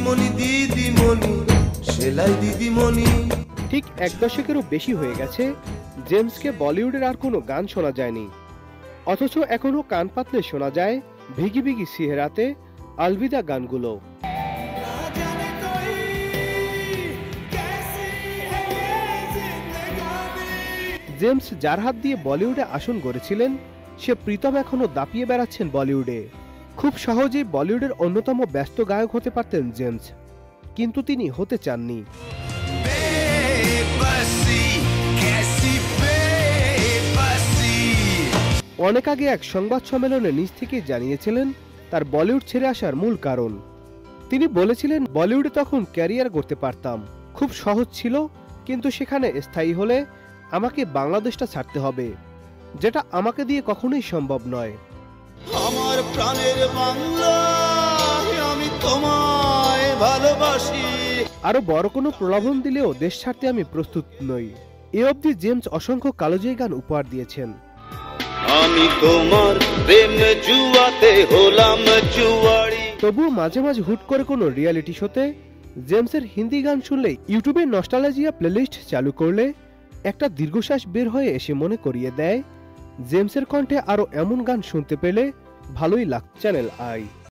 দিদিমণি দিদিমণি সেলাই দিদিমণি। ঠিক এক দশকেরও বেশি হয়ে গেছে জেমসকে বলিউডের আর কোনো গান শোনা যায়নি, অথচ এখনো কান পাতলে শোনা যায় ভিগি ভিগি সিহেরাতে, আলবিদা গানগুলো। জেমস যার হাত দিয়ে বলিউডে আসন গড়েছিলেন, সে প্রীতম এখনো দাপিয়ে বেড়াচ্ছেন বলিউডে। খুব সহজেই বলিউডের অন্যতম ব্যস্ত গায়ক হতে পারতেন জেমস, কিন্তু তিনি হতে চাননি। অনেক আগে এক সংবাদ সম্মেলনে নিজ থেকেই জানিয়েছিলেন তার বলিউড ছেড়ে আসার মূল কারণ। তিনি বলেছিলেন, বলিউডে তখন ক্যারিয়ার করতে পারতাম, খুব সহজ ছিল, কিন্তু সেখানে স্থায়ী হলে আমাকে বাংলাদেশটা ছাড়তে হবে, যেটা আমাকে দিয়ে কখনোই সম্ভব নয়। আমার প্রাণের বাংলা, আমি তোমায় ভালোবাসি। আরো বড় কোনো প্রলোভন দিলেও দেশ ছাড়তে আমি প্রস্তুত নই। এ অবধি জেমস অসংখ্য কালোজয়ী গান উপহার দিয়েছেন। আমি তোমার প্রেমে জুয়াতে হলাম জুয়ারি। তবুও মাঝে মাঝে হুট করে কোনো রিয়েলিটি শোতে জেমসের হিন্দি গান শুনলে, ইউটিউবে নস্টালজিয়া প্লেলিস্ট চালু করলে একটা দীর্ঘশ্বাস বের হয়ে এসে মনে করিয়ে দেয়, জেমসের কণ্ঠে আরো এমন গান শুনতে পেলে ভালোই লাগত। Channel I.